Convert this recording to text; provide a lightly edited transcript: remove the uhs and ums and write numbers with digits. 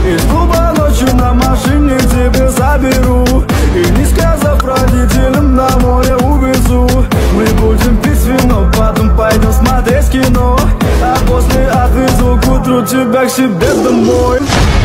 Из клуба ночью на машине тебе заберу, и не сказав родителям, на море увезу. Мы будем пить вино, потом пойдем смотреть кино, а после отвезу к утру тебя к себе домой.